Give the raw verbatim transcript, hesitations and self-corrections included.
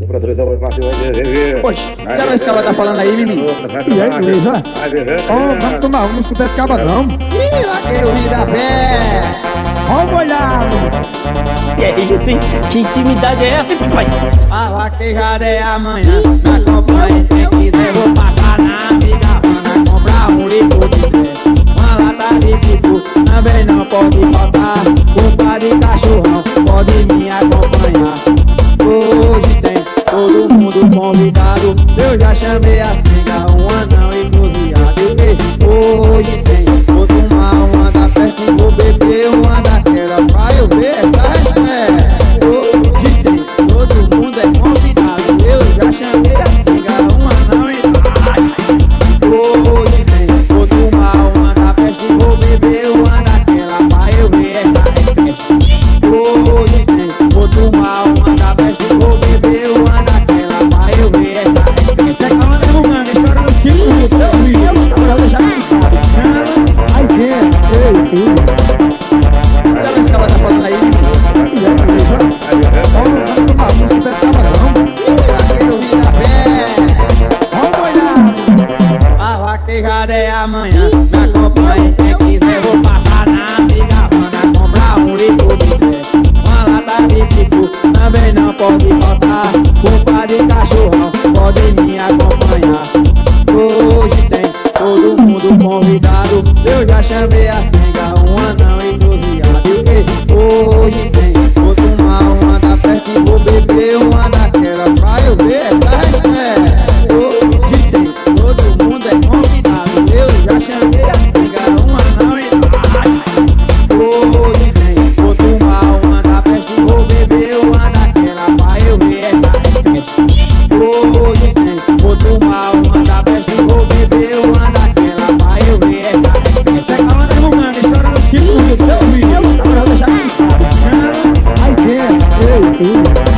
Poxa, já vai esse cabra tá falando aí, menino? E aí, Luísa? Ó, vamos tomar, vamos escutar esse cabadão. Ih, vaqueiro vida pé. Ó, o molhado. Que isso, hein? Que intimidade é essa, papai? A vaquejada é amanhã. Na companhia tem que der, vou passar na amiga Ana, comprar um litro de pé, uma lata de pitu, também não pode faltar. Culpa de cachorrão, pode me acompanhar. Hoje tem todo mundo convidado. Eu já chamei a amiga, um anão e cozinhado. Hoje tem, vou tomar uma da festa e vou beber uma daquela pra eu ver, tá? É. Hoje tem, todo mundo é convidado. Eu já chamei a amiga, um anão e hoje tem, vou tomar uma da festa e vou beber uma daquela pra eu ver, tá? Hoje tem, vou tomar uma da festa e vou beber uma daquela pra eu ver, tá? Você acaba derrubando, estourando o tipo do seu filho. Pra deixar cansado. Aí dentro. Ei, tu. Olha esse cabra tá falando aí, menino. E aí, Luísa? Ó, vamos tomar, vamos escutar esse cabadão. Ih, vaqueiro vida pé. Ó, o molhado. A vaquejada é amanhã. Na companhia tem que der, vou passar na amiga Ana, comprar um litro de pé, uma lata de pitu, também não pode faltar. Culpa de cachorrão, pode me acompanhar. Hoje tem todo mundo convidado. Eu já chamei a amiga, um anão e cozinhado. Hoje tem, vou tomar uma da festa e vou beber uma daquela pra eu ver, tá? É. Hoje tem, todo mundo é convidado. Eu já chamei a amiga, um anão e hoje tem, vou tomar uma da festa e vou beber uma daquela pra eu ver, tá? Hoje tem, vou tomar uma da festa e vou beber uma daquela pra eu ver, tá? Você acaba derrubando, estourando o tipo do seu filho. Pra deixar cansado. Aí dentro. Ei, tu.